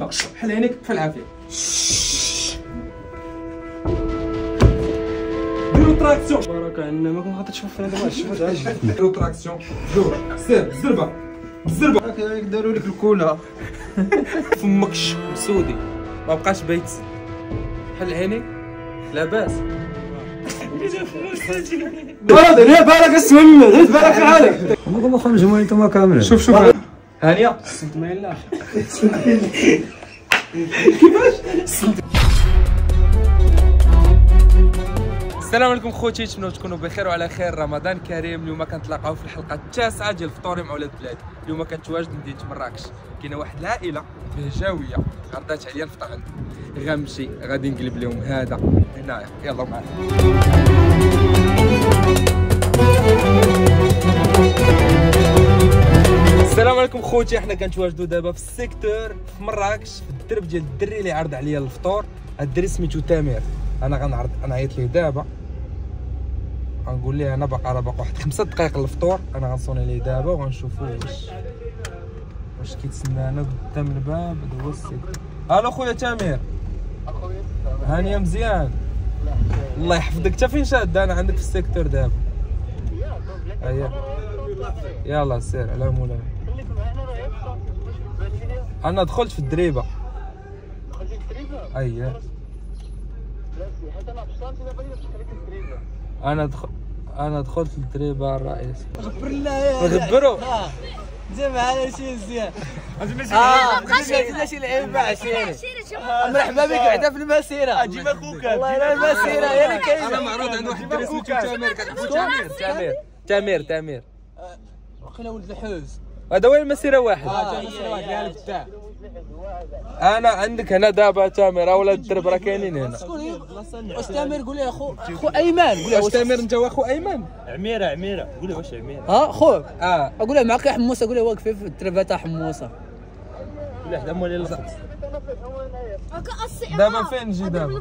يلا حل عينيك في العافيه. ديروا تراكسيون بارك عنا ما كنت تشوف فينا دابا شوف ديروا تراكسيون دور سير بالزربه بالزربه هكا داروا لك الكولا فمك مسودي ما بقاش بايت. حل عينيك لاباس مرض هنا بالك اسمع بالك عالي ما خرجوا انتما كاملين. شوف هانيه الصوت ما يلاش كيفاش. السلام عليكم خوتي، نتمنى تكونوا بخير وعلى خير. رمضان كريم. اليوم كنتلاقاو في الحلقه التاسعه ديال فطوري مع ولاد بلادي. اليوم كنتواجد مدينه مراكش. كاينه واحد العائله بهجاويه عرضات عليا الفطور عندهم. غنمشي غادي نقلب لهم هذا هنايا. يلا معنا. السلام عليكم خوتي، حنا كنتواجدوا دابا في السيكتور في مراكش في الدرب ديال الدري اللي عرض عليا الفطور. هاد الدري سميتو تامر. انا غنعيط ليه دابا غنقول ليه انا باقي واحد 5 دقائق للفطور. انا غنصوني ليه دابا وغنشوفوا واش كيتسنانا قدام الباب. هذا هو السيكتور. الو خويا تامر. اخويا هانيه مزيان؟ الله يحفظك. انت فين شاد؟ انا عندك في السيكتور دابا. اييه يلا سير على مولاي. انا دخلت في الدريبه. دخلت في الدريبه؟ اييه حيت انا فصلت دابا دخلت في الدريبه. انا دخلت في الدريبه الرئيسي. غبر الله يا غبروا زعما على شي مزيان. شي لعيبه عشيري. مرحبا بك بعدا في المسيره. اجيب اخوك والله لا المسيره هي اللي كاينه. انا معروض عند واحد الدري سميتو تامر. كتعرفوا تامر وقيلا ولد الحوز. هذا وين المسيره واحد. انا عندك هنا دابا تامر اولاد الدرب راه كاينين هنا. شكون هي؟ واش تامر؟ قول لي اخو ايمن. قول لي واش تامر انت واخو ايمن؟ عميره قول لي واش عميره. خوك. اقول له معك يا حموسه. قول له واقف في التربه تاع حموسه. قول لي حدا مولي الخبز. دابا فين نجي دابا؟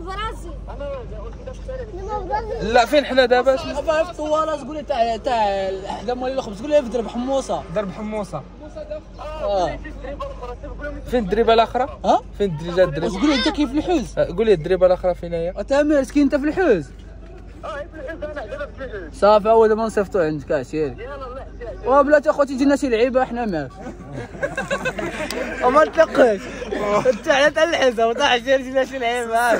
لا فين حنا دابا؟ في الطوالات. قول لي تاع حدا مولي الخبز. قول لي في درب حموسه. درب حموسه. فين الدريبه الاخرى؟ فين الدريجه الدريبه؟ قول لي انت كيف الحوز؟ قول لي الدريبه الاخرى فين هي؟ تامر سكين انت في الحوز. صافي اول ما نصيفطو عندك عشيري. وبلاتي اخوتي جينا شي لعيبه احنا معاك. وما نطلقش انت على تاع الحزه وطاح عشيري جينا شي لعيبه.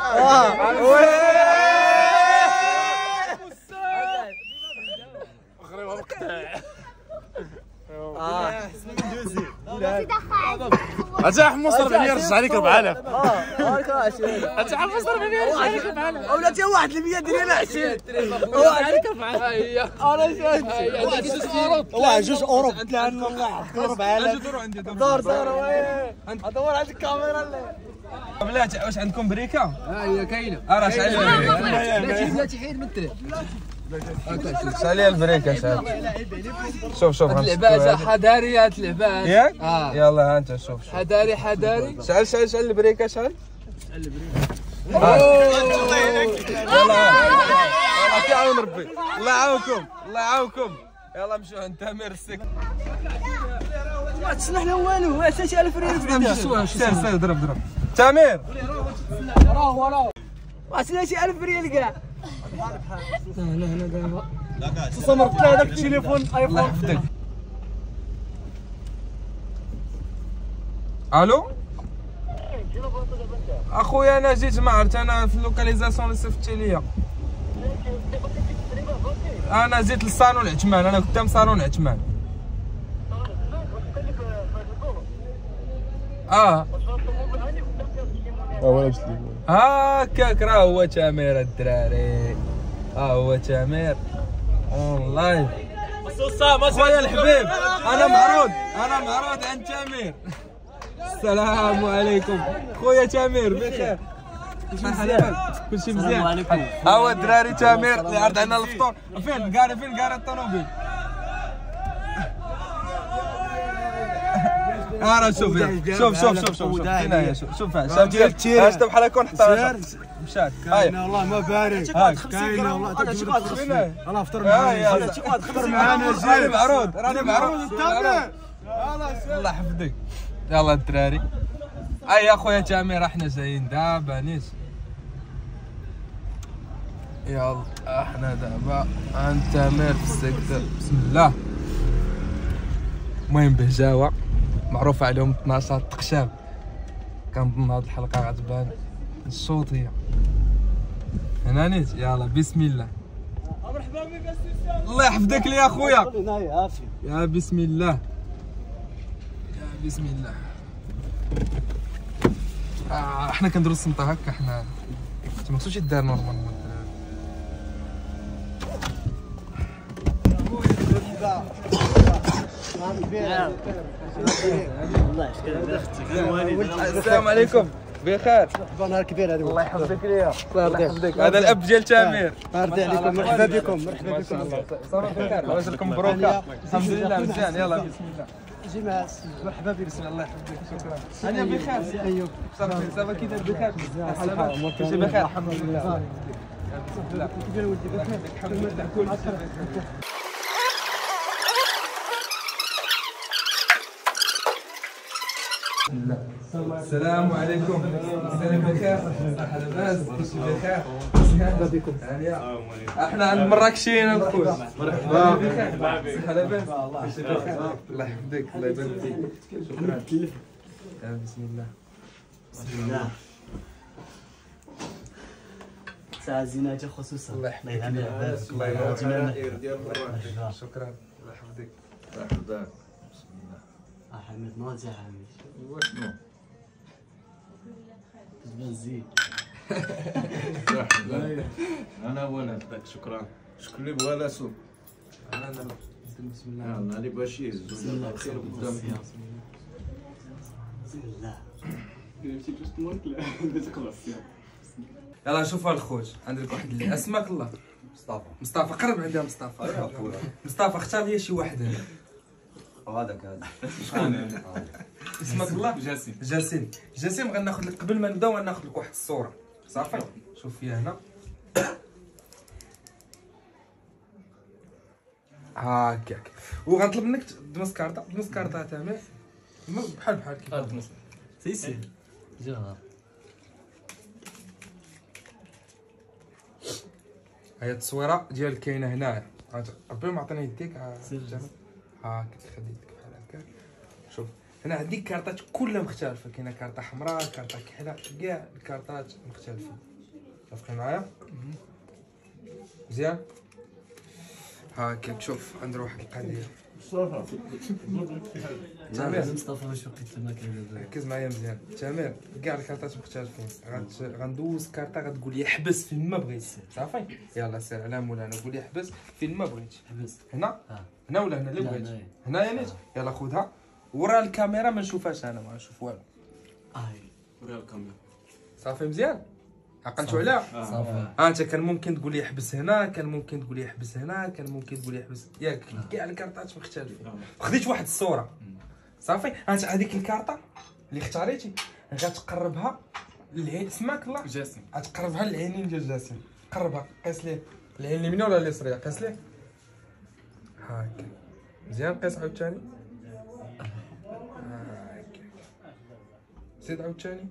اجا حمص 400 رجع لك 4000. هاك 20. اجا حمص 400 رجع لك 4000. اولاتي واحد ال 100 ديال 20. واحد 4000. هي انا شفت واحد 2 اورو لان الله 4000. دوروا عندي دور ادور على الكاميرا اللي بلاتي. واش عندكم بريكه؟ هي كاينه. راه شعل بلاتي حيد من التريب. شعل البريكه شعل. شوف اللعبه حضاري. هاد اللعبه ياك؟ يلا ها انت شوف حضاري. شعل البريكه شعل. يلا كيعاون ربي. الله يعاونكم. يلا مشيو عند تامر السك. ما تسمح له والو. 3000 ريال. سير ضرب تامر. راه 3000 ريال كاع. لا دابا تصمرت له هذاك التليفون الله ايفون. يحفظك. الو اخويا انا جيت ما عرفت. انا في اللوكاليزاسيون اللي صيفطتي ليا. انا جيت للصالون العثمان. انا قدام صالون العثمان. هاكاك راه هو تامر الدراري. هو تامر اون لايف. خويا الحبيب انا معروض عند تامر. السلام عليكم خويا تامر. بخير؟ كلشي مزيان. السلام عليكم. هو الدراري تامر اللي عرض علينا الفطور. فين قاري الطوموبيل؟ راه شوف هنايا شوف اش بحال هكا نحطها. مشات كاينه والله ما بارد. كاينه والله انا فطر معانا. فطر معانا. راني معروض. الله يحفظك. يلا الدراري اي اخويا تامر احنا جايين دابا نيت. يلا احنا دابا عند تامر في السيكتور. بسم الله. المهم بهجاوه معروف عليهم 12 تقشاب. كنظن هاد الحلقه غتبان الشوطيه هنا نيت. يلا بسم الله. مرحبا بك الله يحفظك لي اخويا. يا بسم الله يا بسم الله. احنا كنديرو الصمته هكا. حنا ما خصوش يدار نورمالمون. السلام عليكم. بخير. نهار كبير هذا. الله يحفظك ليا. الله يحفظك. هذا الاب ديال تامر. مرحبا عليكم. مرحبا بكم. مرحبا بكم. صافي بخير. واش لكم مبروكه؟ الحمد لله مزيان. يلا بسم الله. جي معاس. مرحبا بك. بسم الله يحفظك. شكرا. انا بخير. ايوب. صافي كي داير بخير؟ كلشي بخير الحمد لله. بسم الله. كيف داير ولدي؟ بخير الحمد لله. كلشي السلام عليكم. السلام بخير. لاباس كلشي بخير. مرحبا بكم. احنا عند مراكشيين الخوت. مرحبا بخير. صحه لاباس كلشي بخير. الله يحفظك الله يبارك فيك. شكرا. بسم الله. بسم الله. ساعة زينة خصوصا. الله يحفظك الله يبارك. شكرا الله يحفظك. الله يحفظك. بسم الله. حمد ناضي يا حمد. وشنو؟ بنزين. انا وانا شكرا. شكون اللي بغى لا سوق؟ انا بسم الله. انا اللي باش يهز. بسم الله خير قدام. بسم الله. يلا شوفوا الخوت. عندك واحد اللي اسمك الله مصطفى. قرب عندها مصطفى. مصطفى اختار لي شي واحد هنا. هذا اسمك الله؟ جاسم غناخذ لك قبل ما نبداو غناخذ لك واحد الصوره صافي. شوف فيها هنا هكاك. وغنطلب منك تدمس كارطه تامر بحال كيف سي جا. هي التصويره ديال كاينه هنايا. ربي ما عطيني يديك هاك خلي يديك بحال هكاك. شوف هنا عندي كارطات كلها مختلفه. كاينه كارطه حمراء كارطه كحله كاع الكارطات مختلفين. متفقين معايا مزيان؟ هاكاك. شوف عندنا واحد القضيه. تامر مصطفى واش وقيت لنا ركز معايا مزيان. تامر كاع الكارطات مختلفين. غندوز كارطه غتقول لي حبس فين ما بغيت صافي. يلا سير على مولانا قول لي حبس فين ما بغيت. حبس هنا ولا هنا اللي بغيت. هنايا نيت. يلا خذها ورا الكاميرا ما نشوفهاش. انا ما نشوف والو. ورا الكاميرا صافي مزيان. عقلتوا عليها؟ صافي. انت كان ممكن تقول لي حبس هنا، كان ممكن تقول لي حبس هنا، كان ممكن تقول لي حبس ياك. كاع الكارطات مختلفين. خديت واحد الصوره صافي. انت هذيك الكارطه اللي اختاريتي غتقربها للعين. اسمك الله جاسم. غتقربها للعينين ديال جاسم. قربها قيس ليه العين اليمين ولا اليسرى. قيس ليه هاكا مزيان. قيس عاوتاني هاكا. زيد عاوتاني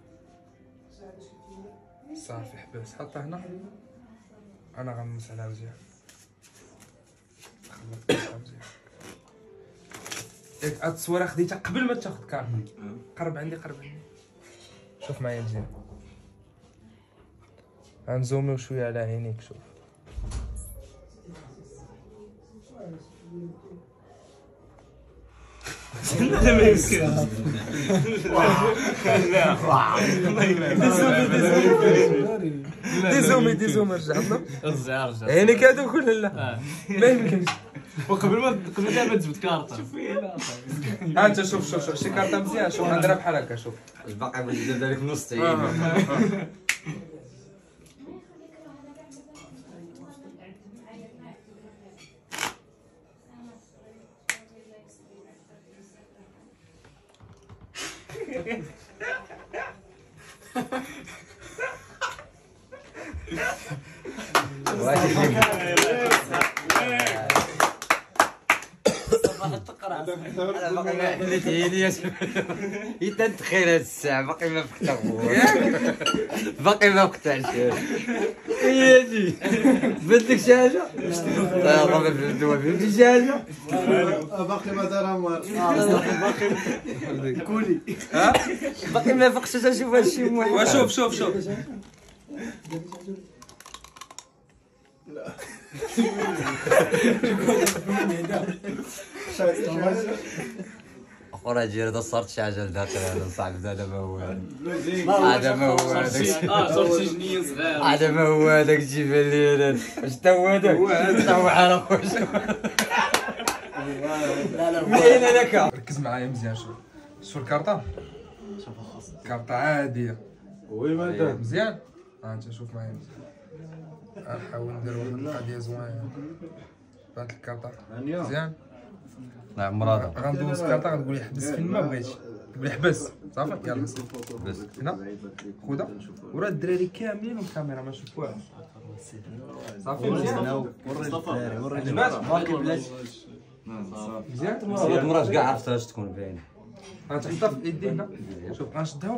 صافي. حبس حطها هنا. انا غنمس عليها مزيان. خلطها مزيان. ياك هاد التصويره خديتها قبل ما تاخذ كارت. قرب عندي. شوف معايا مزيان. غنزوميو شويه على عينيك. شوف ديزومي رجع عينيك هادو كل لا ما يمكنش. وقبل ما دابا تجبد كارطه. شوف انت شوف شي كارطه مزيان. شوف غنديرها بحال هكا. شوف الباقي ما ندير ذلك نص عين. باقي ما حلت عيني إذا تخيل هاد الساعة باقي ما فقتها باقي ما فقتهاش ياجي بدك شي حاجة؟ بدك شي حاجة؟ باقي ما دار عمر كولي باقي ما فقتش اشوف هادشي موحد شوف اخرى جير هذا صارت شي حاجه لداخل هذا صاحبي هذا ما هو هذا ما هو هذاك صرت جنيه صغير هذا ما هو هذاك جيب لي انا واش تا هو هذاك تا هو عارف واش وين هذاك ركز معايا مزيان. شوف الكارطه، كارطه عاديه وي ما دار مزيان. انت شوف معايا مزيان، غنحاول ندير واحد القضيه زوينه بهاد الكارطه مزيان. نعم مراد غندوز الكارطه غتقول لي حبس فين ما بغيتي، تقول لي حبس صافي يلاه بس هنا خذها وراه الدراري كاملين والكاميرا ما نشوف والو صافي مزيان. مزيان مراد مراد كاع عرفت اش تكون باينه غتحطها في يدي هنا. شوف غنشدها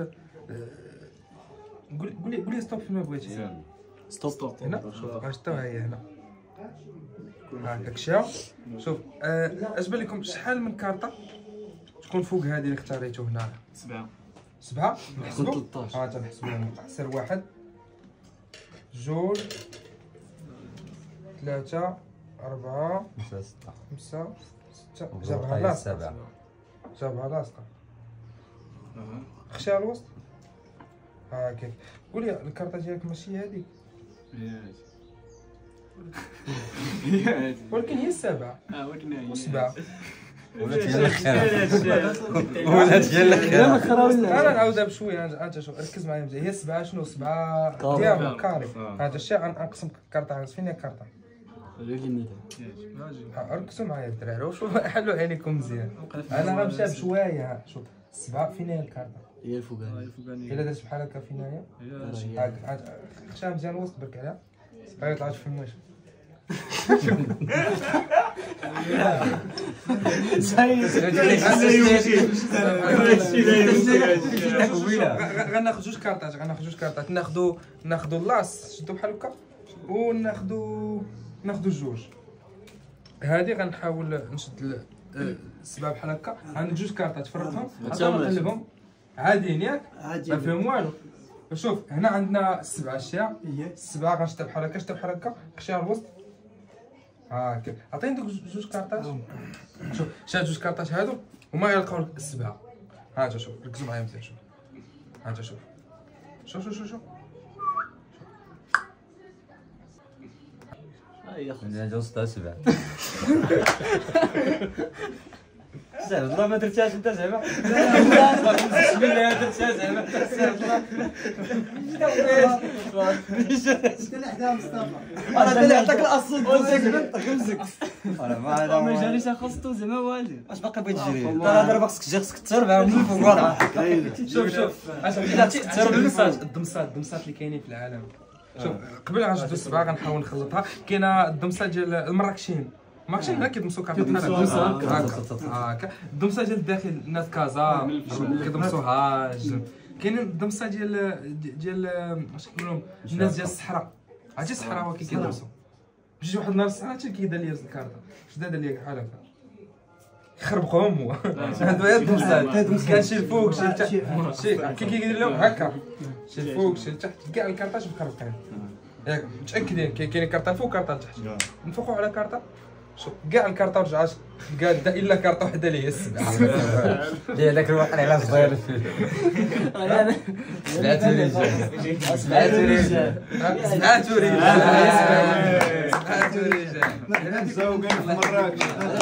قول لي ستوب فين ما بغيتي. ستوب هنا شوف غنشدوها هي هنا هكاك شا. شوف اش بان لكم شحال من كارطه تكون فوق هذه اللي اختاريتو هنا؟ 7 نحسبوا 13. تنحسبوهم سير 1 2 3 4 5 6 5 6 جابها لاصقه جابها لاصقه خشيها الوسط هكاك. قول لي الكارطه ديالك ماشي هذيك ولكن هي 7 ولكن و7 ولات هي الاخيره ولات هي الاخيره. انا نعاودها بشويه. انت شوف ركز معايا مزيان. هي 7 شنو 7 ديال كاري. هذا الشيء غنقسم الكارطه. فين هي الكارطه؟ ركزوا معايا الدراري وشوف حلوا عينيكم مزيان. انا غنمشي بشويه. شوف 7 فين هي الكارطه؟ هي الفوقانيه الا درت بحال هكا فين هي؟ خشاها مزيان الوسط برك عليها غير طلعت في الموش. غناخذ جوج كارطات ناخذوا اللاص شدوا بحال هكا وناخذوا جوج. هذه غنحاول نشد السبعه بحال هكا. عندي جوج كارطات فرقهم غنقلبهم عاديين ياك ما فيهم والو. شوف هنا عندنا 7 اشياء. 7 غنشدها بحال هكا شدها بحال هكا خشيها الوسط هاكا. عطيني دوك جوج كارطات. شوف شاد جوج كارطات هادو هما غيلقاو لك 7. ها انت شوف ركزوا معايا مزيان. شوف ها انت شوف من جوج 7 زعما ما درتهاش انت زعما بسم الله درتها زعما انا عطاك الاصل كمزك انا ما جاريش خاصو زعما والو واش باقي بغيت تجري انت دابا خصك تربع من فوق ورا. شوف الضمسات اللي كاينين في العالم. شوف قبل غنشدو 7 غنحاول نخلطها. كاينه الضمسه ديال المراكشين هنا كيدمسوا كارطه بحال هكا. الضمسه ديال الداخل الناس كازا كيدمسوها. كاين الضمسه ديال اش كيقولوا الناس ديال الصحراء. عرفتي الصحراء هو كيدمسوا. مشيت واحد النهار الصحراء حتى كيدار لي الكارطه شدا دار لي بحال هكا يخربقهم هو. هادو هي الضمسات. كان شي الفوق شي لتحت شي كيدير لهم هكا شي الفوق شي لتحت كاع الكارطات مخربقين ياك متاكدين. كاين كارطه الفوق كارطه لتحت نفوقوا على كارطه. شوف كاع الكارطه رجعات قاده الا كارطه وحده اللي هي 7 ديال داك الوقت على صغير فيه 7 رجال 7 رجال زوجين في مراكش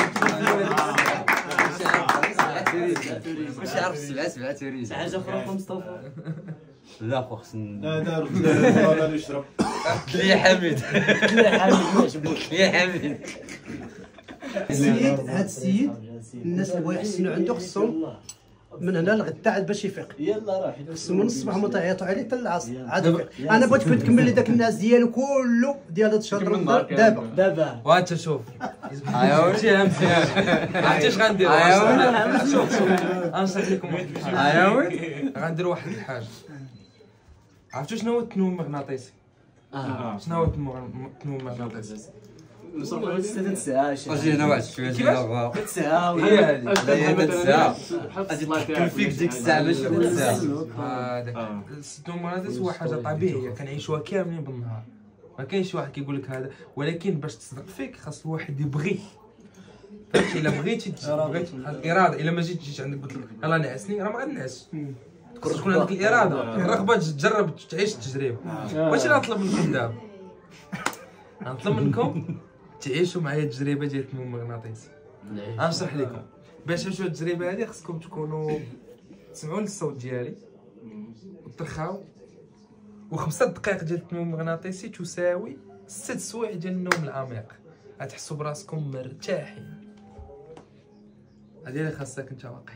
واش عارف 7 رجال حاجه اخرى مصطفى لا خو خصنا لا دار ولا يشرب يا حميد يا حميد السيد هذا السيد الناس اللي بغاو يحسنوا عنده خصهم من هنا لغدا عاد باش يفيق. يلا روح. خصو من الصباح هما تيعيطوا عليه حتى العصر عاد يفيق. انا بغيتك تكمل لي داك الناس ديالو كله ديال هاد الشهر دابا. وانت شوف. ايوا مزيان. عرفتي اش غندير؟ شوف غنشرح لكم واحد الحاجه. غندير واحد الحاجه. عرفتوا شنو هو التنويم المغناطيسي؟ شنو هو التنويم المغناطيسي؟ نصبروا 6 ساعات. اجي هنا واحد شويه ديال 3 ساعات هي هذه. هي 3 ساعات. اجي تحكم فيك ديك الساعه باش 3 ساعات. هذاك التنويم المغناطيسي هو حاجه طبيعيه كنعيشوها كاملين بالنهار. ما كاينش واحد كيقول لك هذا، ولكن باش تصدق فيك خاص الواحد يبغي. فهمتي؟ الا بغيتي الاراده، الا ما جيتش عندك قلت لك يلاه نعسني راه ما غنعس. تكون عندك الاراده، الرغبه تجرب تعيش التجربه. واش انا نطلب منكم دابا؟ نطلب منكم تعيشوا معايا التجربه ديال التنويم المغناطيسي. غنشرح لكم. باش تعيشوا التجربه هذه خصكم تكونوا تسمعوا للصوت ديالي وترخاو. و5 دقائق ديال التنويم المغناطيسي تساوي 6 سوايع ديال النوم العميق. غتحسوا براسكم مرتاحين. هذه اللي خاصك انت واقع.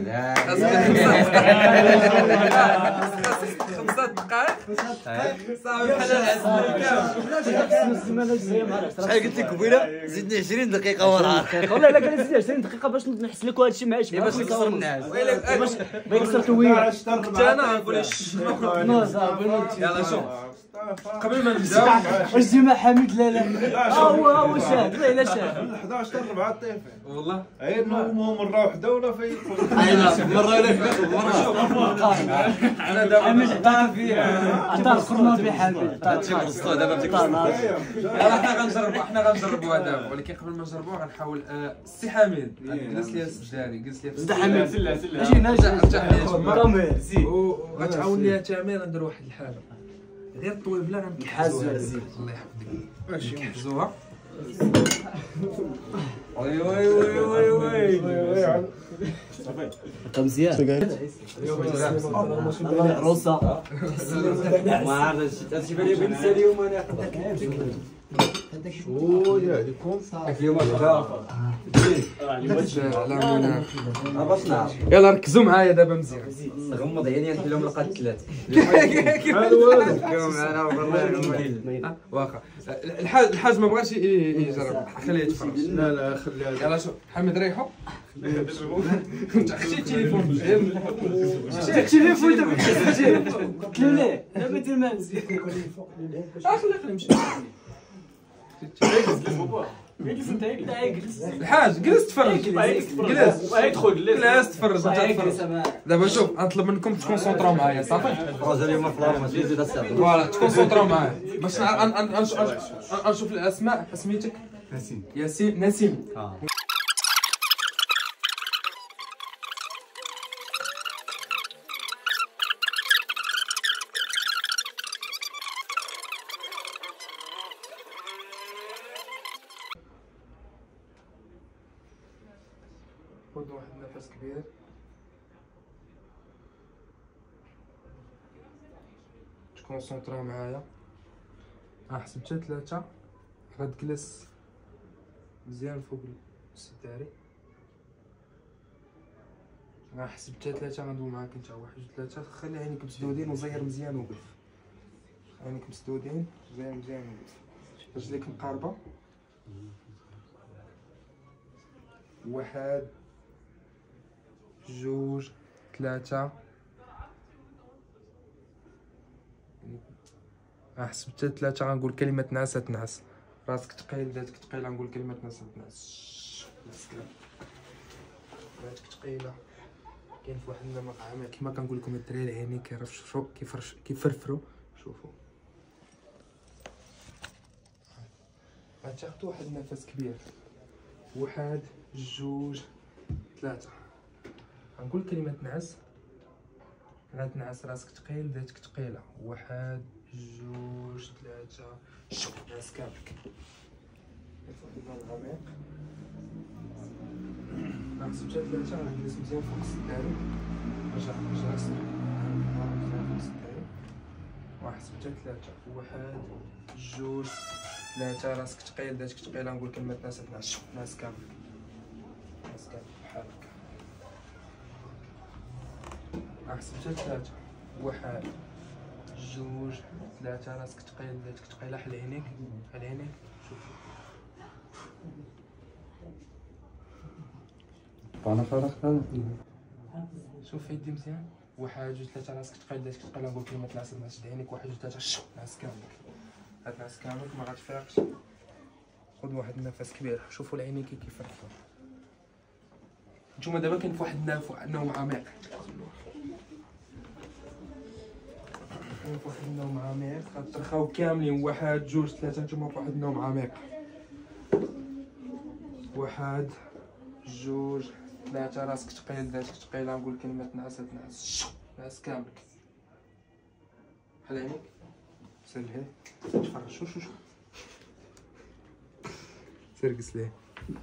خاصك 5 دقائق صافي بحال العسل. شحال قلت لك قبيله؟ زيدني 20 دقيقه ورا. والله الا كان زيد 20 دقيقه باش نحس لك هادشي معايش باش نكسر الناس. باش يكسر طويله. كنت انا نقول يلا شوف قبل ما نبداو واش ديما حميد لا هو شاد لا الا شاد 11 4 طيفه والله غير نوموا مره وحده ولا فيقوا مره ولا انا دابا حميد عطاها فيها عطاها القرنه بحميد تيخلصوا دابا بديك حنا غنجربوها دابا، ولكن قبل ما نجربوها غنحاول السي حميد جلس لي السداري جلس لي زد حميد اجي نرجع زيد وغتعاون لي تامر ندير واحد الحاجه غير الطويبله غنحازوها الله يحفظك نحفظوها. وي وي وي وي وي مزيان عروسه ما عرفتش هادشي بالي بنسى اليوم انا شويه عليكم اليوم يلا ركزوا معايا دابا مزيان. غمض عيني نحل لهم لقات 3 واخا الحاج ما بغاش يجرب خليه يتفرج. لا خليها يلا شوف حمد ريحو خدي التليفون التليفون قلت له ليه انا بغيت الماء مزيان خليه يمشي. جلس الحاج جلس تفرج جلس تفرج دابا شوف غنطلب منكم تكونسونطراو معايا صافي. الراجل اليوم في الارض زيد الساعه فوالا تكونسونطراو معايا باش نشوف الاسماء. سميتك ياسين نسيم. خذوا واحد النفس كبير. تكونسونطراو معايا. حسبت 3 غتجلس مزيان فوق السداري. حسبت 3 غندوي معاك انت 1 2 3. خلي عينيك مسدودين وزير مزيان وقف. عينيك مسدودين زير مزيان وقف. رجليك مقاربه. 1 2 3. حسبت 3 غنقول كلمة نعس تنعس. راسك ثقيل ذاتك ثقيلة غنقول كلمة نعس تنعس. ذاتك ثقيلة. كاين في واحد النمط عامل كيما كنقول لكم الدراري عيني كيفرفروا. شوفوا غتاخدوا واحد النفس كبير. 1 2 3. غنقول كلمة نعس غتنعس. راسك ثقيل ذاتك ثقيلة. 1 2 3 شوف نعس كاملك. العميق. حسبت 3 غنجلس مزيان فوق السداري. رجع راسك مزيان فوق السداري. وحسبت 3 1 2 3. راسك ثقيل ذاتك ثقيلة. نقول كلمة نعس تنعس. شوف نعس كاملك. نعس كاملك بحال هكا. احسب حتى 3 1 2 3 راسك تقيل يدك تقيله حل عينيك حل عينيك شوف انا فرق شوف في يدي مزيان 1 2 3 راسك تقيل يدك تقيله نقول كلمة العسل ما تشد عينيك 1 2 3 شو نعس كامل هاد نعس كامل ما غاتفيقش خذ واحد النفس كبير شوفوا العينين كيف رفعوا نتوما دابا كاين في واحد النوم عميق كاين في واحد النوم عميق غترخاو كاملين 1 2 3 نتوما في واحد النوم عميق 1 2 3 راسك تقيل ذاتك تقيله نقول كلمة نعس تنعس نعس كاملك بحال عينيك سير لهيه تفرج شوف سيركس ليه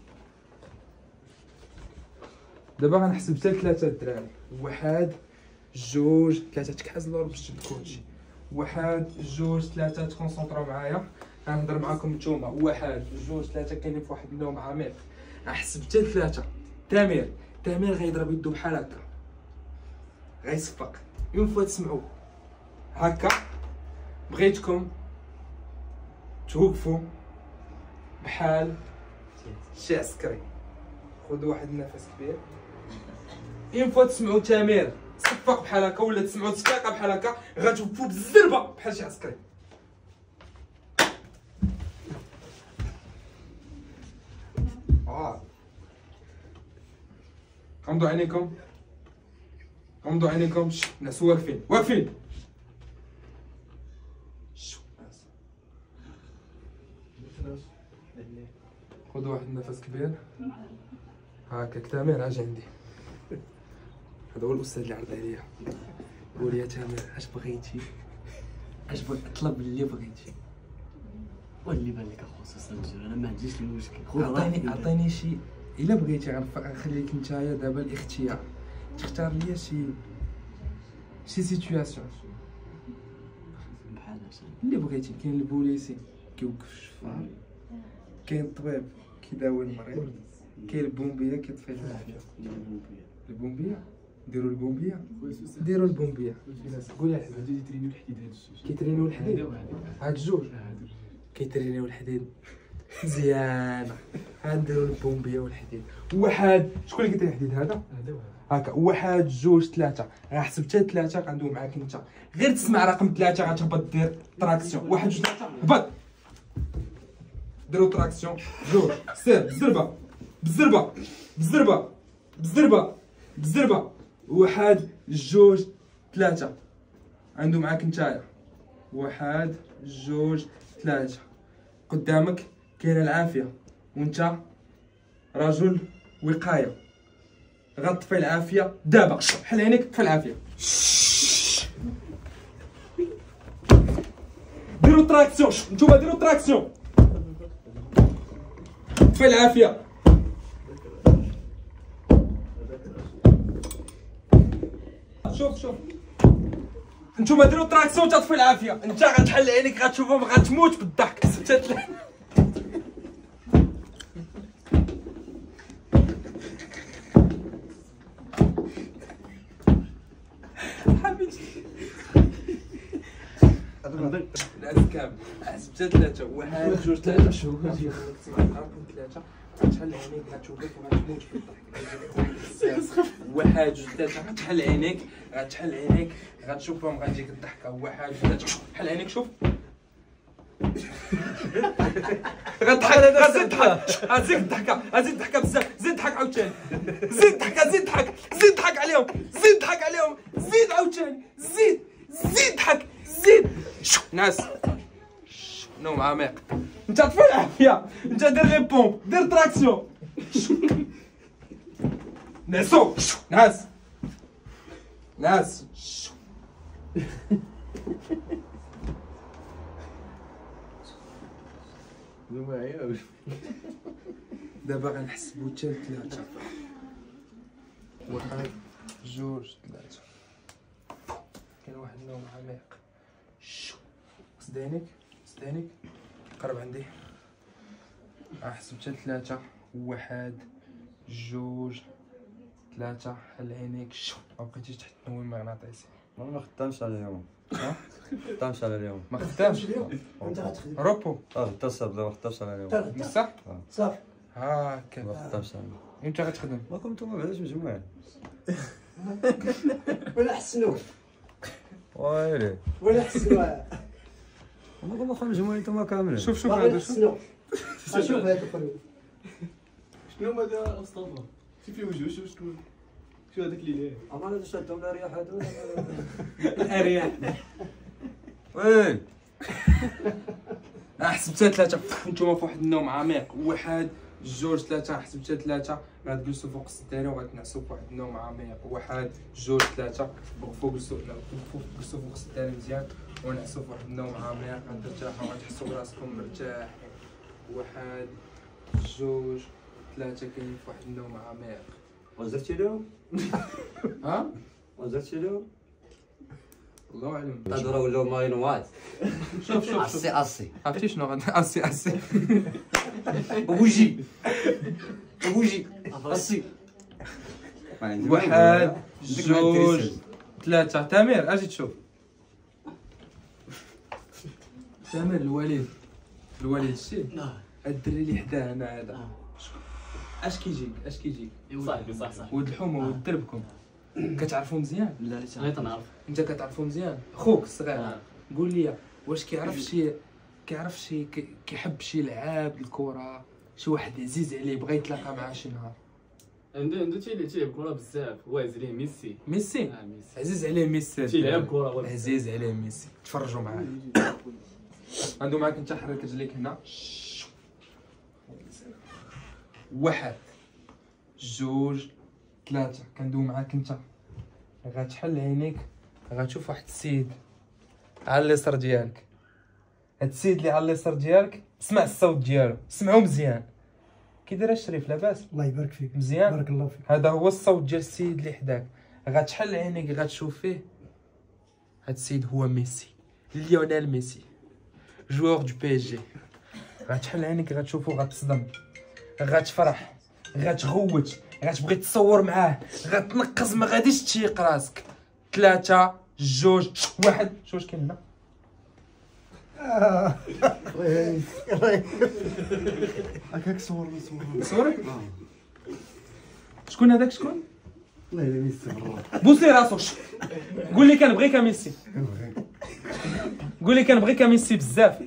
دابا غنحسب حتى 3 الدراري 1 2 3 تكحز اللور باش تشد كلشي 1 2 3 تكونسونطراو معايا غنهضر معاكم نتوما 1 2 3 كاينين في واحد النوم عميق غنحسب حتى 3 تامر غيضرب يدو بحال هكا غيصفق اون فوا تسمعوا هكا بغيتكم توقفوا بحال شي عسكري خذوا واحد النفس كبير اون فوا تسمعوا تامر صفق بحال هكا ولا تسمعوا تصفيقه بحال هكا غتوقفوا بالزربه بحال شي عسكري غمضوا عينيكم الناس واقفين خذوا واحد النفس كبير هاكاك تامر اجي عندي هذا هو الاستاذ اللي عرض عليا قول يا تامر اش بغيتي اش بغيت طلب اللي بغيتي واللي بان لك اخو سنجر انا ما عنديش المشكل عطيني شي الا بغيتي غنخليك نتايا دابا الاختيار تختار ليا شي سيتوياسيون بحال اللي بغيتي كاين البوليسي كيوقف الشفار كاين الطبيب كيداوي المريض كاين البومبيه كيطفي العافيه البومبيه ديروا البومبيه قول يا الحبيب كيترينيو الحديد هاد الجوج كيترينيو الحديد مزيان هاد نديرو البومبيه والحديد واحد شكون اللي كيتري الحديد هذا هكا 1 2 3 غنحسب حتى 3 غندوي معاك انت غير تسمع رقم 3 غتهبط دير تراكسيون 1 2 3 هبط ديروا تراكسيون جوج سير بالزربه 1 2 3 عنده معاك نتايا 1 2 3 قدامك كاينه العافيه وانت رجل وقايه غطفي العافيه دابا حل عينيك طفي العافيه ديروا تراكسيون نتوما ديروا تراكسيون طفي العافيه شوف نتوما ديروا تراكسيون تطفي العافيه انت غتحل عينيك غتشوفهم غتموت بالضحك الناس كامل حسب حتى 3 1 2 3 شوف رقم 3 غتحل عينيك غتوقف وغتموت بالضحك 1 2 3 غتحل عينيك غتشوفهم غتجيك الضحكه 1 2 3 حل عينيك شوف غتضحك غتزيد الضحكه بزاف زيد ضحك عاوتاني زيد ضحك عليهم زيد عاوتاني زيد ضحك ناس نوم عميق انت طفي العافيه انت دير لي بومب دير تراكسيون نعسو ناس دابا غنحسبو حتى 3 1 2 3 كاين واحد النوم عميق سدانك قرب عندي غنحسب حتى 3 1 2 ثلاثة حل عينيك ما بقيتيش تحت التنويم المغناطيسي. ما خدامش على اليوم. خدامش على اليوم. ما خدامش. انت غتخدم روبو. اتصل بلا ما خدامش على اليوم. بصح؟ صافي. هاكا. ما خدامش على اليوم. امتى غتخدم؟ ما كنتو ما بعداش مجموعين. ولا حسنوا ويلي. ولا حسنوا. ما كنا مجموعين نتوما كاملين. شوف باغي هذا حسنوا. شوف هذا خويا. شنو هما داير مصطفى؟ شوف في وجهه شكون شو هذاك اللي اما انا شادهم الارياح هادو. الارياح. ويلي. حسبتها ثلاثة نتوما في واحد النوم عميق. واحد جوج ثلاثة حسبتها ثلاثة غتجلسوا فوق السداني وغتنعسوا في واحد النوم عميق. واحد جوج ثلاثة وقفوا جلسوا فوق السداني مزيان ونعسوا في واحد النوم عميق غترتاحوا غتحسوا براسكم مرتاحين. واحد جوج ثلاثة كاينين في واحد النوم عميق. وزرتي لهم؟ ها؟ وزرتي لهم؟ الله اعلم. هادو راه ولاو ماينوات. شوف عصي عرفتي شنو اسي بوجي بوجي عصي. واحد جوج ثلاثة. تامر اجي تشوف. تامر الوليد الشي الدري اللي حداه هنا هذا اش كيجيك صاحبي صح ولد الحومه ولد دربكم كتعرفوا مزيان؟ لا غير تنعرف انت كتعرفوا مزيان خوك الصغير. قول لي واش كيعرف شي كيحب شي لعاب الكره شي واحد عزيز عليه بغى يتلاقى معاه شي نهار؟ عنده تيلعب كره بزاف هو عزيز عليه ميسي ميسي ميسي عزيز عليه ميسي تيلعب كره هو عزيز عليه ميسي. تفرجوا معاه. عنده معاك انت حرك رجليك هنا. واحد جوج ثلاثة كندوي معاك انت. غتحل عينيك غتشوف واحد السيد على اليسار ديالك. هاد السيد اللي على اليسار ديالك اسمع الصوت ديالو سمعو مزيان. كي داير الشريف لاباس؟ الله يبارك فيك. مزيان بارك الله فيك. هذا هو الصوت ديال السيد اللي حداك. غتحل عينيك غتشوف فيه هاد السيد هو ميسي ليونيل ميسي جوور دو بي اس جي. غتحل عينيك غتشوفو غتصدم غتفرح غتغوت غتبغي تصور معاه غتنقز ما غاديش تشيق راسك. ثلاثة جوج واحد. شوش كاين هنا؟ هكاك صور صورك؟ شكون هذاك شكون؟ الله يلا ميسي بوسي راسو. قول لي كنبغيك ميسي. قول لي كنبغيك ميسي بزاف.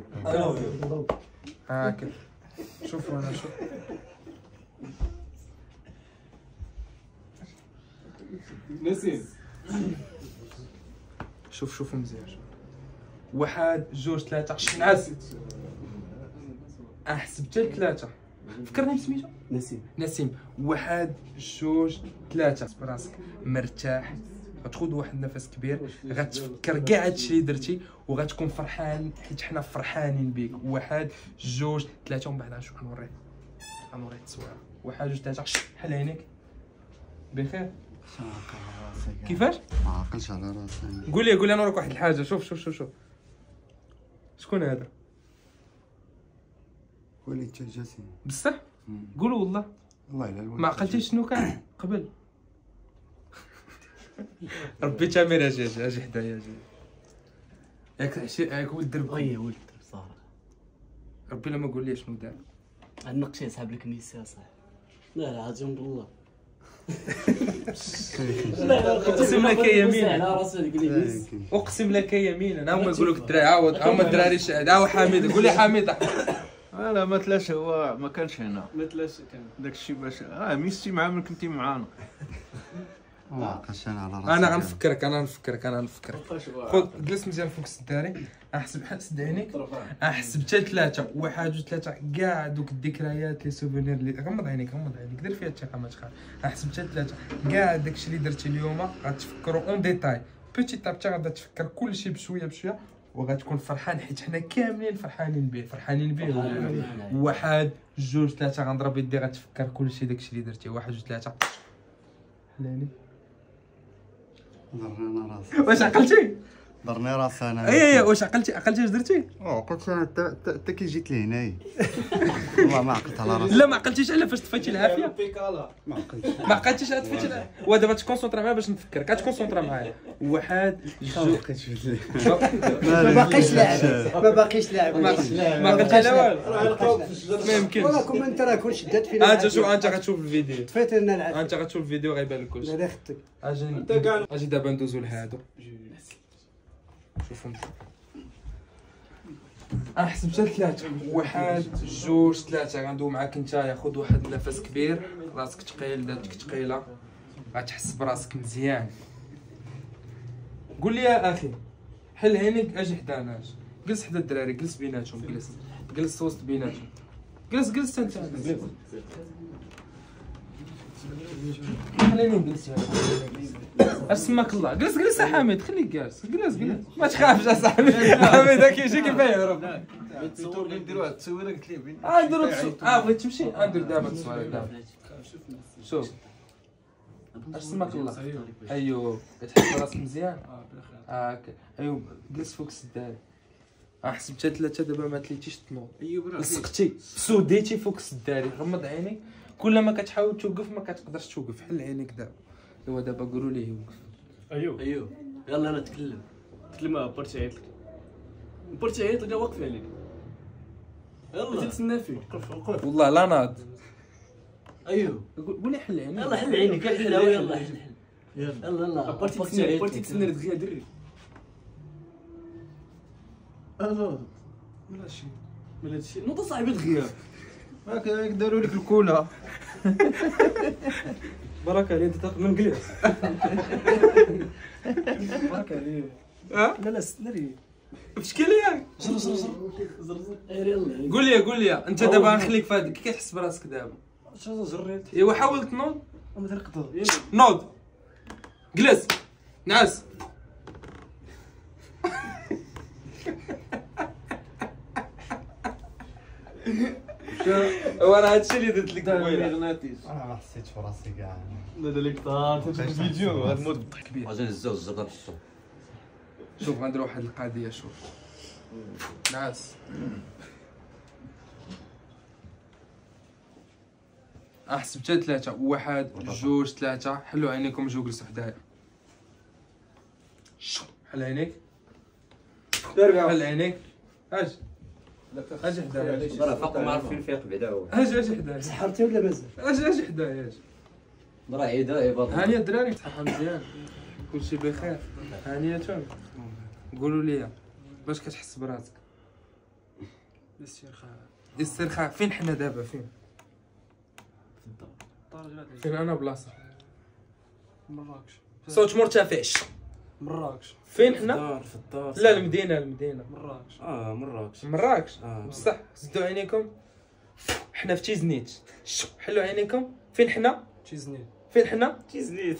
هاكا شوفوا انا شوف. نسيم شوفوا مزيان. واحد جوج ثلاثة نعس. حسبت ثلاثة. فكرني بسميتو؟ نسيم. واحد جوج ثلاثة. براسك مرتاح غتخوض واحد النفس كبير غتفكر كاع هادشي اللي درتي وغتكون فرحان حيت حنا فرحانين بيك. واحد جوج ثلاثة ومن بعد غنشوف غنوريك التصويره. واحد جوج ثلاثة حل عينيك بخير. كيفاش؟ ما عقلش على راسي. قول لي انا نوريك واحد الحاجه. شوف شكون هذا؟ وليد الجسيم. بصح قولوا والله الله يلا ما عقلتيش شنو كان قبل. ربي تامر اجي حدايا ياك ولد درب. ولد صراحه ربي لما قول لي شنو دار. النقش يسحب لك ميسي صح. لا عزيم بالله. اقسم لك يمينا على راسي قال لي ميسي. اقسم لك يمينا هما يقولوا لك الدراري عاود هما الدراري ها حميد. قول لي حميد. لا ما تلاش هو ما كانش هنا ما تلاش كان داك الشيء باش ميسي مع من كنتي معانا. ما عقلش انا على راسي. انا غنفكرك خذ جلس مزيان فوق السداري. احسب سد عينيك. احسب حتى ثلاثة. واحد جوج ثلاثة كاع دوك الذكريات لي سوفونير اللي غمض عينيك دير فيها الثقة ما تخاف. احسب حتى ثلاثة كاع داكشي اللي درتي اليوم غتفكروا اون ديتاي بيتي تابتي غادا تفكر كلشي بشويه وغتكون فرحان حيت حنا كاملين فرحانين به. واحد جوج ثلاثة غنضرب يدي غتفكر كلشي داكشي اللي درتي. واحد جوج ثلاثة حلاني. ضرنا راسي. واش عقلتي؟ ضرني راسي انا. اي واش عقلتي اش درتي؟ قلت انا حتى كي جيت لهنايا والله ما عقلت على راسي. لا ما عقلتيش على فاش طفيتي العافيه. ما عقلتيش على طفيتي العافيه. ودابا تكونسونطرا معايا باش نفكر. كتكونسونطرا معايا. واحد جوج ما باقيش لاعب ما عقلتي على والو. ما يمكنش. ولكم انت راه كلشي شدات فينا. انت غتشوف الفيديو. طفيت لنا العافيه. انت غتشوف الفيديو غيبان لك كلشي. لا اختك. اجي دابا ندوزو لهادو. شوفهم. حسبتها 3 1 2 3 غندوي معاك نتايا. خذ واحد النفس كبير. راسك ثقيل داتك ثقيله. غتحس براسك مزيان. قول لي يا اخي حل عينيك. اجي حدانا. جلس حدا الدراري. جلس بيناتهم. جلس وسط بيناتهم. جلس انت. خليني نجلس. اسمك الله. جلس يا حميد. خليك جالس. جلس ما تخافش اصاحبي. حميد كيجي كيف يهرب. تصور نديروا واحد التصويره قلت ليه بين نديروا بغيت تمشي. ندير دابا التصوير دابا. شوف اسمك الله. ايوه كتحس راسك مزيان. هاكا ايوه جلس فوق السداري. حسبتها 3 دابا ما تليتيش تنوض. لصقتي سوديتي فوق السداري. غمض عينيك. كل ما كتحاول توقف ما كتقدرش توقف. حل عينيك دابا. ايوا دابا قولوا ليه يوقف. ايوه يلا انا تكلم بارتي عيط لك. بارتي عيط لك واقف عليك. يلا تتسنى فيك. والله لا ناض. ايوه قول لي حل عينيك. يلا حل عينيك. يلا يلا بارتي تسنى دغيا دري. ماشي نوض صاحبي دغيا. هاكا داروا لك الكولا. بركه عليك انت من جلس. بركه عليك. لا سنري بشكل ياك. زر يلا قول لي انت دابا نخليك في هذيك. كي كتحس براسك دابا؟ شنو زريت؟ ايوا حاول تنوض. ما ترقد. نوض. جلس. نعس. وانا هادشي اللي درت لك قبيله. انا ما حسيتش براسي كاع. هذا اللي قطعت الفيديو. هذا المود ضحك كبير. غادي نهزو الزبده في الصوت. شوف غندير واحد القضيه. شوف نعس. حسبتها 3 1 2 3. حلوا عينيكم. جيو جلسوا حدايا. حل عينيك. حل عينيك. اجي حدايا. راه فوق ما عارفين فيق بعدا هو. اجي حدايا. سحرتي ولا مازال؟ اجي حدايا. راه عيدا يباض. هانيه الدراري. صحه مزيان. كلشي بخير. هانيتهم. قولوا لي باش كتحس براسك؟ الاسترخاء. فين حنا دابا؟ فين انا بلاصه؟ مراكش. صوت مرتفع. مراكش. فين حنا؟ في الدار. لا المدينه. مراكش. مراكش. بصح سدوا عينيكم. حنا في تيزنيت. حلوا عينيكم. فين حنا؟ تيزنيت. فين حنا؟ تيزنيت.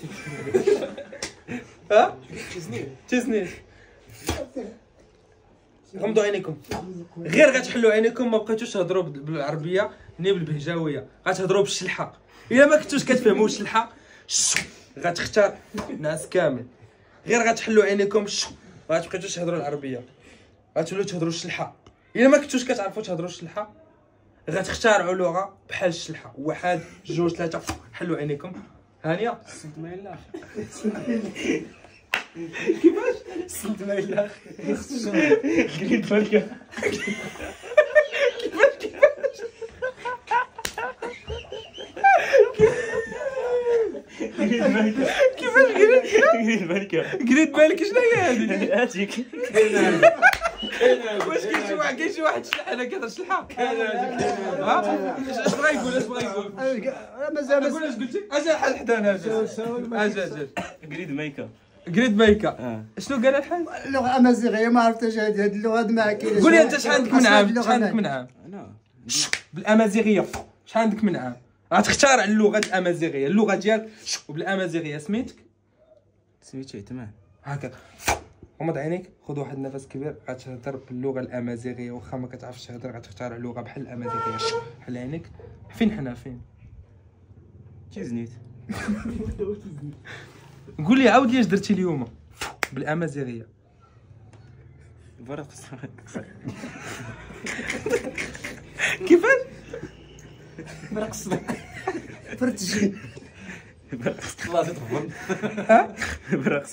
ها؟ تيزنيت. غمضوا عينيكم. غير غتحلوا عينيكم. ما بقيتوش تهضروا بالعربيه ني بالبهجاويه. غتهضروا بالشلحه. الا ما كنتوش كتفهموا الشلحه غتختار ناس كامل. غير غتحلوا عينيكم. ما غتبقيتوش تهضروا العربيه. غتولوا تهضروا الشلحه. الا ما كنتوش كتعرفوا تهضروا الشلحه غتختاروا لغه بحال الشلحه. 1 2 3. حلوا عينيكم. هانيه. سنت ما يلاخ. كيفاش؟ سنت ما يلاخ. قريت بركه. كيفاش قريت بالك شنو هي هذه؟ هاتيك. واش كاين شي واحد شحال كيهضر شلحه؟ اش بغا يقول؟ مازال قول اش قلتي؟ اجي حل حدانا. اجي قريد مايكا. شنو قال الحال؟ اللغه الامازيغيه ما عرفتش هذه اللغه ما كايناش. قول لي انت شحال عندك من عام؟ انا بالامازيغيه شحال عندك من عام؟ غتختار على اللغه الامازيغيه. اللغه ديالك وبالامازيغيه. سميتو تمام. هكا. غمض عينيك. خذ واحد النفس كبير. غتهضر باللغه الامازيغيه. واخا ما كتعرفش تهضر غتختار لغه بحال الامازيغيه. حل عينيك. فين حنا؟ فين؟ تيزنيت. قول لي عاود لي اش درتي اليوم بالامازيغيه. فرق كيفاش؟ مرق الصدق فرتجي الله تطفل فرق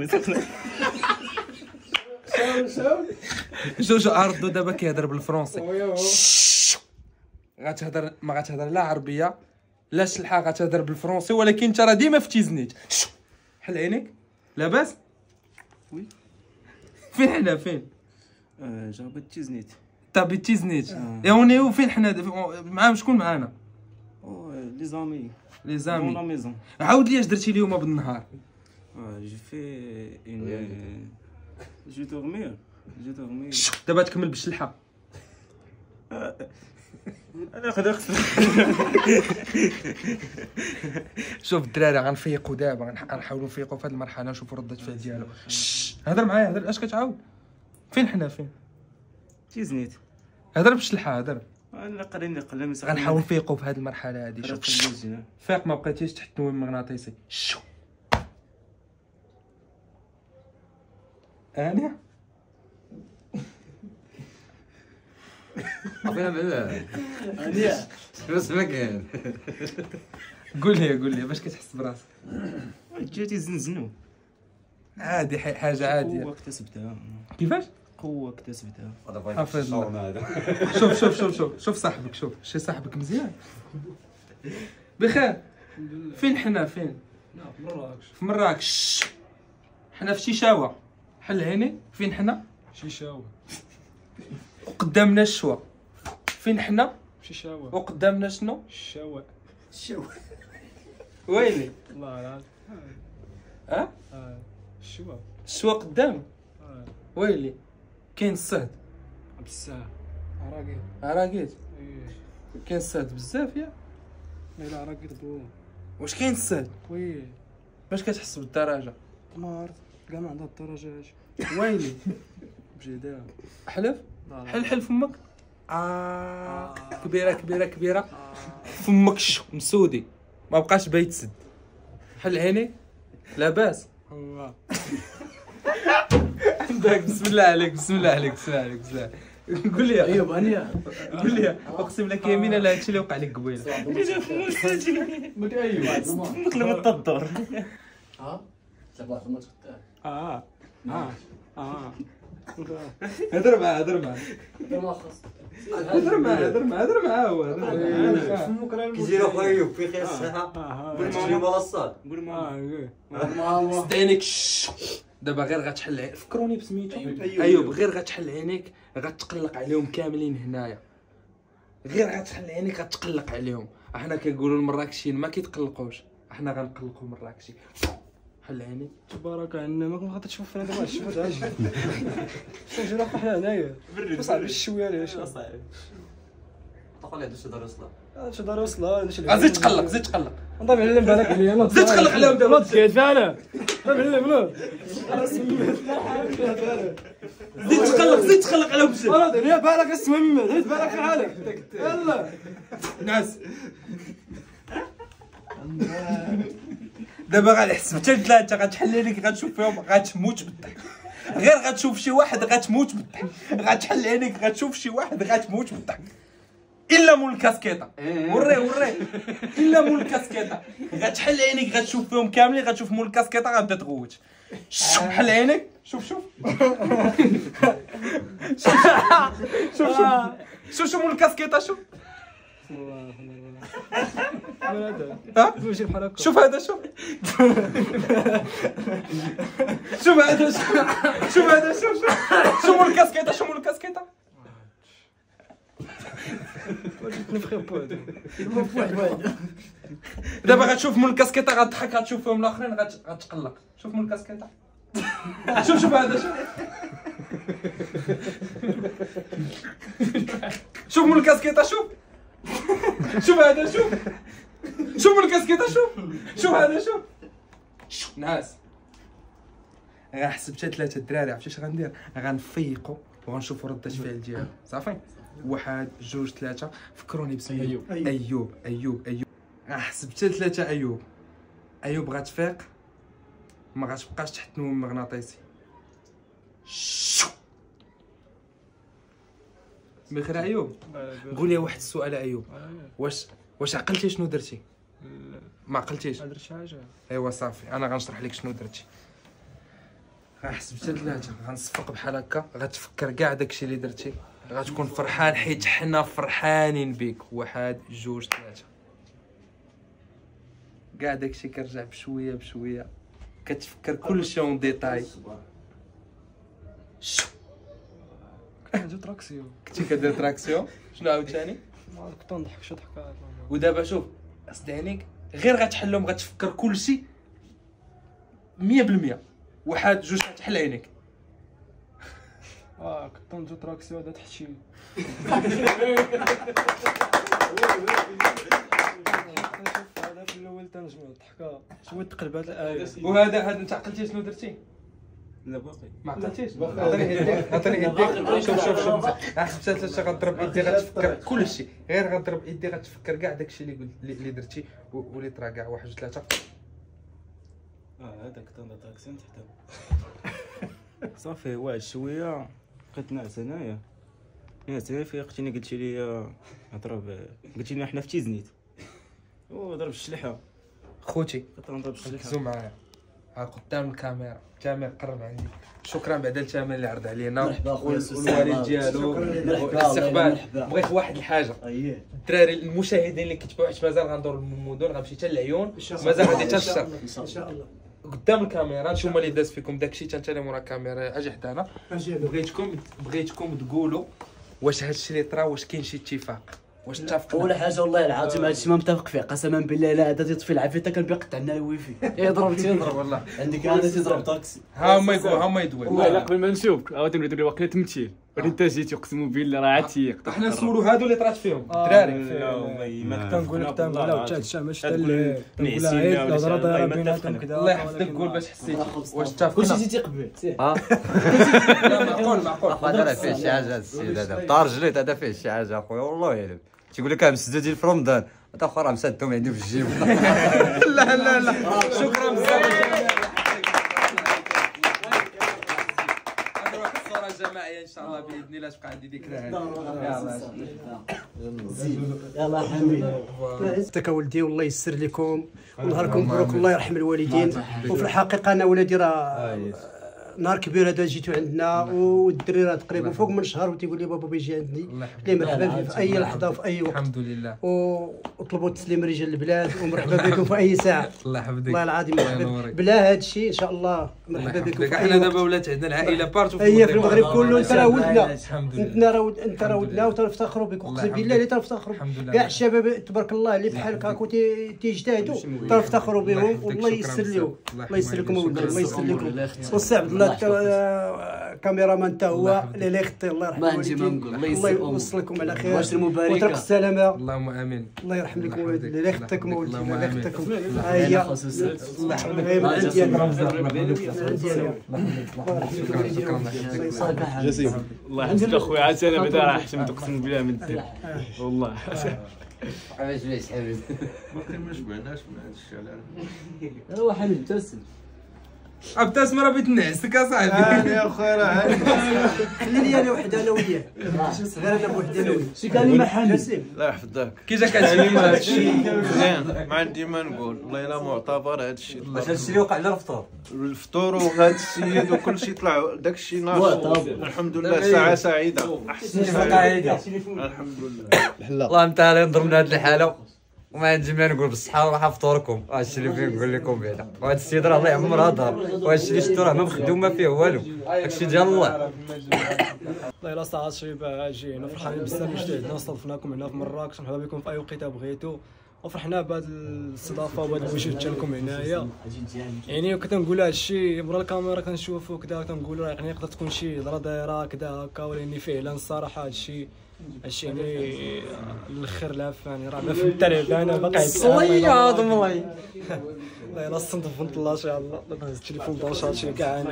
جوج عرضو دابا كيهضر بالفرنسي. غتهضر ما غتهضر لا عربيه لا شلحه، غتهضر بالفرنسي، ولكن انت راه ديما في تيزنيت. حل عينيك. لاباس؟ وي. فين حنا فين؟ جربت تيزنيت. طابي تيزنيت. يا ونيو فين حنا معاهم؟ شكون معانا؟ لي زامي. لي زامي. لا ميزون. عاود لي اش درتي اليوم بالنهار. جي في اون جو دورمير. دابا تكمل بالشلحه. انا خدرت. شوف الدراري غنفيقوا دابا، غنحاولوا نفيقوا في هذه المرحله، نشوفوا ردة الفعل ديالو. هضر معايا، هضر. اش كتعاود؟ فين حنا فين؟ تيزنيت. هضر بالشلحه، هضر. انا قريني قلم. غنحاول نفيقوا في هذه المرحله هذه. شوف فيق، ما بقيتيش تحت التنويم المغناطيسي. انيا عطينا بالله انيا بس ما كان. قول لي باش كتحس براسك؟ جاتي زنزنو عادي، حاجه عاديه. قوه اكتسبتها. كيفاش؟ قوه اكتسبتها. حافظ. شوف صاحبك، شوف شي صاحبك مزيان بخير. فين حنا فين؟ في مراكش. حنا في شيشاوه. حل عيني. فين حنا؟ شيشاوه. وقدامنا الشوا. فين حنا؟ شيشاوه. وقدامنا شنو؟ الشوا. ويلي والله العظيم. الشوا. الشوا قدام. ويلي كاين الصهد بزاف. عراقيت. كاين الصهد بزاف يا. لا عراقيت بو. واش كاين الصهد؟ وي. باش كتحس بالدرجه؟ ما عرفت كاع ما عندها الدرجات. ويلي بجدان. حلف. حل فمك. كبيره فمك مسودي، ما بقاش بايت سد. حل عيني. لاباس. عندك. بسم الله عليك. قول لي ايوب انيا قول لي اقسم لك يمين لا هادشي اللي وقع لك قبيله. نقلب الدور. تبع الماتش هضر معاه هو. كيدير اخويا ايوب في خير الصحه. قلت لي بلاصات. قول ما سد عينيك. دابا غير غتحل فكروني بسميتو ايوب. غير غتحل عينيك، غتقلق عليهم كاملين هنايا. غير غتحل عينيك غتقلق عليهم. احنا كنقولوا المراكشيين ما كيتقلقوش، احنا غنقلقوا المراكشي. حل عينيك. تبارك عنا ما غادي تشوف فينا دابا. شوف هذا شوف جرا حنا هنايا. صعب شويه علاش صعيب. طلع هذا الشيء دار وصله. هادشي دار وصله. زيد تقلق. نضرب على بالك عليا. زيد تقلق عليهم دابا. كيف انا علم لا. زيد تقلق عليهم بزاف. انا دير بالك اسمع زيد بالك في حالك. يلا نعس. دابا غنحسب حتى ل3 غتحل عينيك، غتشوف فيهم غتموت بالضحك. غير غتشوف شي واحد غتموت بالضحك. غتحل عينيك غتشوف شي واحد غتموت بالضحك. الا مول الكاسكيطه. وري الا مول الكاسكيطه. غتحل عينيك غتشوف فيهم كاملين، غتشوف مول الكاسكيطه غتبدا تغوت. حل عينيك. شوف مول الكاسكيطه. شوف شوف هذا. شوف مول الكاسكيطه. دابا غتشوف مول الكاسكيطه غتضحك، غتشوف فيهم الاخرين غتقلق. شوف مول الكاسكيطه. شوف هذا. شوف مول الكاسكيطه. شوف هذا. شوف مول الكاسكيطه. شوف هذا. شوف ناس. غنحسب حتى 3 الدراري. عرفتي اش غندير؟ غنفيقوا وغنشوفوا ردة الفعل ديالو. صافي. 1 2 3. فكروني بسميتو ايوب. غنحسب حتى 3. ايوب غتفيق، ما غتبقاش تحت التنويم المغناطيسي. بخير ايوب. قول لي واحد السؤال ايوب، واش عقلتي شنو درتي؟ ما عقلتيش؟ ما درتش حاجه. ايوا صافي انا غنشرح لك شنو درتي. غنحسب حتى 3 غنصفق بحال هكا، غتفكر كاع داكشي اللي درتي، غتكون فرحان حيت حنا فرحانين بك. 1 2 3 كاع داكشي كرجع بشويه بشويه، كتفكر كلشي اون ديتاي. كندير تراكسيون. كنتي كدير تراكسيون. شنو عاوتاني؟ كنت نضحك شي ضحكات. ودابا شوف قصد عينيك غير غتحلهم، غتفكر كلشي 100%. 1 2 تحل عينيك. كنت ندير تراكسيون هذا تحت شي. هذا في الاول تنجمع الضحكه شويه تقلبات الايه. وهذا انت عقلتي شنو درتي؟ لا باقي ما عقلتيش. عطيني يديك. شوف حسبت 3 غضرب يدي غتفكر كلشي، غير غضرب يدي غتفكر كاع داكشي اللي قلت اللي درتي واللي طرا كاع. 1 2 3 هذاك كنت تاكسي تحت. صافي واحد شويه بقيت ناعس هنايا. فيقتيني قلتي لي اضرب، قلتي لي حنا في تيزنيت وضرب الشلحه. خوتي كنت نضرب الشلحه. ركزوا معايا قدام الكاميرا. تامر قرب عندي. شكرا بعدا لتامر اللي عرض علينا والوالد ديالو والاستقبال. بغيت واحد الحاجه، الدراري المشاهدين اللي كيتبعوا حيت مازال غندور المدن، غنمشي حتى للعيون، مازال غادي حتى الشرق ان شاء الله قدام الكاميرا. نتوما اللي داز فيكم داكشي حتى مورا الكاميرا. اجي حدانا. بغيتكم تقولوا واش هادشي اللي طرا واش كاين شي اتفاق، واش اتفقنا؟ اول حاجه والله العظيم هادشي ما متفق فيه قسما بالله. لا هذا تيطفي العافيه حتى كان بيقطع لنا الويفي. يضرب والله عندك هذا تيضرب طاكسي. ها هما يدوي. والله قبل ما نشوفك عاود نريدو واقيلا تمثيل، انت جيتي اقسم بالله راه عاد تيق. حنا نسولوا هادو اللي طرات فيهم الدراري. ما كنت نقول لك لا حتى الشام ماشي حتى نقول لها الهضره دايره بيناتهم كذا. الله يحفظك. قول باش حسيتي واش اتفقنا. كلشي تيتي قبل. لا معقول. هذا فيه شي حاجه. السيد هذا طار جليت، هذا فيه شي حاجه اخويا والله يعلم. تيقول لك مسدود ديال في رمضان، هذا اخر راه مسدهم عندي في الجيب. لا شكرا بزاف. نروح الصوره جماعيه ان شاء الله باذن الله. تبقى عندي ذكرى يلا حميد. انت كولدي والله يسر لكم ونهاركم مبروك. الله يرحم الوالدين. وفي الحقيقه انا ولادي راه نهار كبير هذا جيتو عندنا، والدري راه تقريبا فوق من شهر وتيقول لي بابا بيجي عندي. لي مرحبا في اي لحظه وفي اي وقت. الحمد لله. وطلبوا تسليم رجال البلاد ومرحبا بكم في اي ساعه. الله يحفظك. والله العظيم مرحبا. بلا هذا الشيء ان شاء الله مرحبا بكم. حنا دابا ولات عندنا العائله بارتو في المغرب كله. انت راه ولدنا، انت راه ولدنا وتنفتخروا بك. اقسم بالله اللي تنفتخروا كاع الشباب تبارك الله اللي بحالك هاكو تيجتهدوا تنفتخروا بهم. والله يسر لهم. الله يسر لكم اولاد. الله يسر لكم. والسي عبد الله كاميرامان حتى هو اللي يخطي. الله يرحم الوالدين. الله يوصل لكم على خير ويترك السلامه. اللهم امين. الله يرحم لكم اللي يخطيكم ولدي. الله يخطيكم. ها هي الله يحفظك. غير من عندي انا. جزيلا. الله يحفظك اخويا. عاد انا بعدا راه حشمت اقسم بالله من الدين والله. علاش حبيبي ما شبعناش من هذا الشيء. هو حميد مبتسم. ابتسم راه بغيت نعسك اصاحبي. يا خويا راه خليني انا وحده انا وياه. غير انا بوحدي انا وياه. شي كلمه حميد. الله يحفظك. كي جاك هذا الشيء مزيان ما عندي ما نقول. والله الا معتبر هذا الشيء. باش هذا الشيء اللي وقع على الفطور. الفطور وهذا السيد وكل شيء طلع داك الشيء ناقص. الحمد لله ساعه سعيده. احسن سعيده الحمد لله. والله انت نضرب من هذه الحاله وما عندي ما نقول بالصحه وراح فطوركم. هادشي اللي بغيت نقول لكم بعدا. وهذا السيد راه الله يعمرها دار، وهادشي اللي شفتو راه ما مخدوم ما فيه والو. داكشي ديال الله. والله الا صاحات شباب جينا فرحانين بزاف جديد. استضفناكم هنا في مراكش. مرحبا بكم في اي وقيته بغيتو. وفرحنا بهذه الاستضافه وبهذا الوجود ديالكم هنايا. يعني كنت نقول هذا الشيء مرا الكاميرا كنشوفو كذا كنقولوا يعني يقدر تكون شي هضره دايره كذا هكا، ولكن فعلا الصراحه هذا الشيء يعني الاخر العفاني راه ما فهمت انا باقي صليا هذا والله. والله الا الصندوق في الله ان شاء الله. هز التليفون داشات شي كاع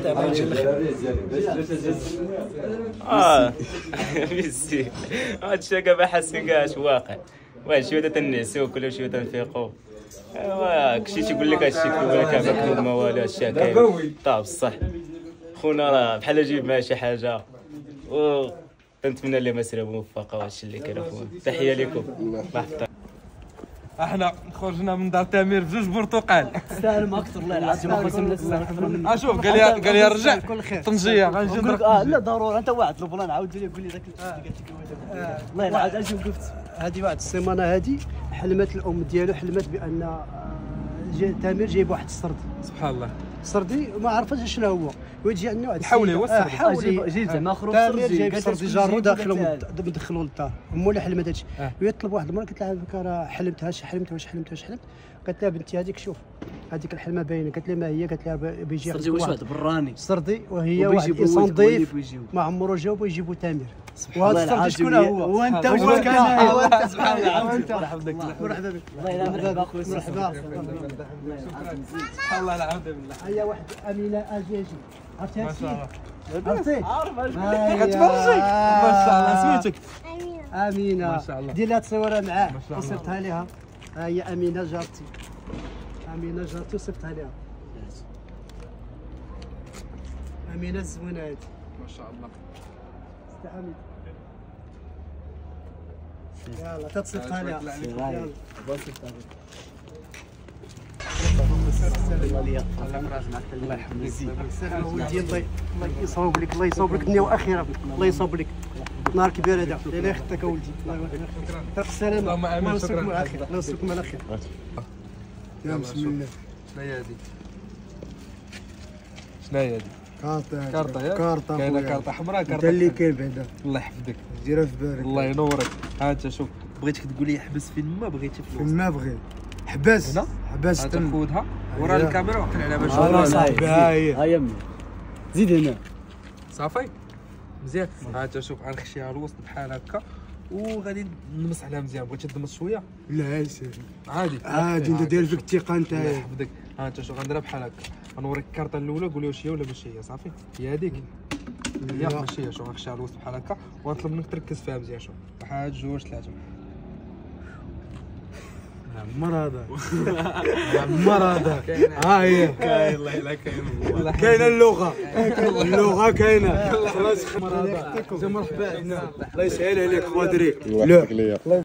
ميسي هادشي كاع حاسس كاع واقع. واحد شويه تنعسو كل شويه تنفيقو. ايوا كلشي تيقول لك هادشي كله كاع ما والو. هادشي كاين طاب بصح خونا راه بحال جيب معاه شي حاجه كنتمنى لهم مسيره موفقه وهادشي اللي كاين اخويا. تحيه لكم. الله يحفظك. احنا خرجنا من دار تامر بجوج برتقال. تستاهل اكثر والله العظيم ما خصنا نستاهل اكثر من اشوف قال لي رجع طنجيه غنجي نقول لك لا ضروري انت واحد طلب نعاود لي قول لي داك اللي قالت لك والله العظيم اجي وقفت هذه واحد السيمانه هذه حلمت الام ديالو حلمت بان تامر جايب واحد السردي. سبحان الله. سردي ما عرفتش شنو هو ويجي عندنا واحد الحولي هو السردي. حولي جيت زعما خروج تامر جايب سردي جارو دخلوا للدار مولا حلمت هادشي وهي طلب واحد المره قالت لها بك راه حلمت قالت لها بنتي هذيك شوف هذيك الحلمه باينه قالت لها ما هي قالت لها بيجي سردي واحد براني سردي وهي واحد انسان ضيف ما عمرو جاوبوا يجيبوا تامر وهذا السردي شكون هو وانت هو كان وانت سبحان الله وانت مرحبا بك الله يلا اخويا مرحبا سبحان الله العظيم بالله. هيا واحد امينه اجي عرفتي ما شاء الله. عرفتي كتفرجي ما شاء الله. سميتك امينه ما شاء الله. دير لها تصويره معاه وصيفطها لها. ها هي امينه جارتي وصيفطها لها. امينه الزوينه هذه ما شاء الله. استعمل يلا تتصيفطها لها. يلا الله يحفظك. ولدي الله يصوب لك الله يصوب لك الدنيا واخره الله يصوب لك نهار كبير هذا الله يخطيك ولدي الله يخليك السلامه اللهم امين. الله يوصلكم على خير الله يوصلكم على خير. يا بسم الله. شنو هي هذه؟ شنو هي هذه؟ كارطة كارطة كاينه كارطه حمراء انت كارطه اللي كاين بعدا. الله يحفظك. ديرها في بالك. الله ينورك. ها انت شوف بغيتك تقول لي حبس فين ما بغيتي في فين ما بغيت حبس هنا حبس تم خذها ورا الكاميرا وقل على باش صاحبي ها هي يمي زيد هنا صافي مزيان. ها انت شوف غنخشيها الوسط بحال هكا وغادي نمس عليها مزيان. بغيتي تدمس شويه لا سير عادي انت داير فيك الثقه انت. الله يحفظك. ها انت شوف غنديرها بحال هكا غنوريك الكارطه الاولى قول لي واش هي ولا ماشي هي. صافي هي هذيك هي ماشي هي. شوف غنخشيها الوسط بحال هكا ونطلب منك تركز فيها مزيان. شوف واحد جوج ثلاثه عمر هذا عمر هذا ها هي كاين الله الا كاين كاينه اللغه كاينه خلاص. مرحبا الله يسهل عليك خوادري. لا